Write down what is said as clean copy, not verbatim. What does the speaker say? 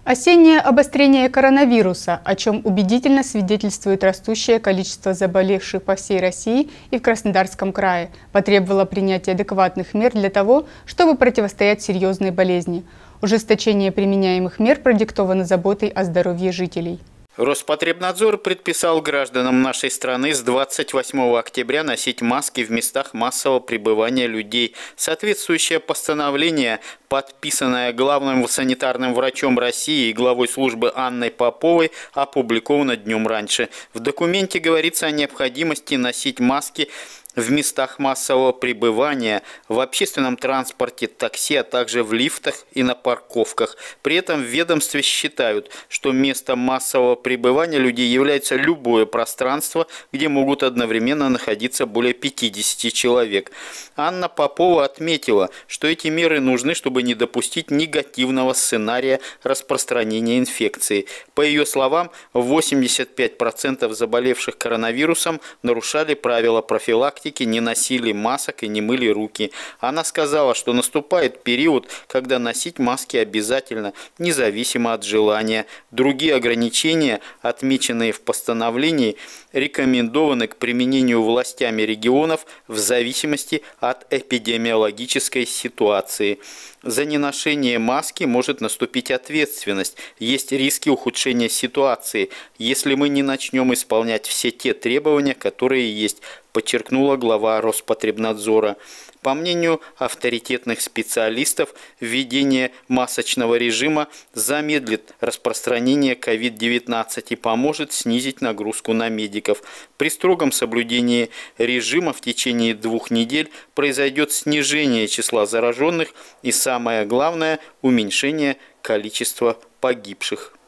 Осеннее обострение коронавируса, о чем убедительно свидетельствует растущее количество заболевших по всей России и в Краснодарском крае, потребовало принятия адекватных мер для того, чтобы противостоять серьезной болезни. Ужесточение применяемых мер продиктовано заботой о здоровье жителей. Роспотребнадзор предписал гражданам нашей страны с 28 октября носить маски в местах массового пребывания людей. Соответствующее постановление, подписанное главным санитарным врачом России и главой службы Анной Поповой, опубликовано днем раньше. В документе говорится о необходимости носить маски в местах массового пребывания, в общественном транспорте, такси, а также в лифтах и на парковках. При этом в ведомстве считают, что местом массового пребывания людей является любое пространство, где могут одновременно находиться более 50 человек. Анна Попова отметила, что эти меры нужны, чтобы не допустить негативного сценария распространения инфекции. По ее словам, 85% заболевших коронавирусом нарушали правила профилактики, не носили масок и не мыли руки. Она сказала, что наступает период, когда носить маски обязательно, независимо от желания. Другие ограничения, отмеченные в постановлении, рекомендованы к применению властями регионов в зависимости от эпидемиологической ситуации. За неношение маски может наступить ответственность. Есть риски ухудшения ситуации, если мы не начнем исполнять все те требования, которые есть, подчеркнула глава Роспотребнадзора. По мнению авторитетных специалистов, введение масочного режима замедлит распространение COVID-19 и поможет снизить нагрузку на медиков. При строгом соблюдении режима в течение 2 недель произойдет снижение числа зараженных и, самое главное, уменьшение количества погибших.